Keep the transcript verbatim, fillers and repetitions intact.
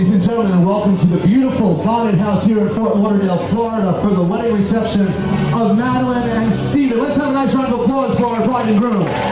Ladies and gentlemen, welcome to the beautiful Bonnet House here in Fort Lauderdale, Florida for the wedding reception of Madeline and Stephen. Let's have a nice round of applause for our bride and groom.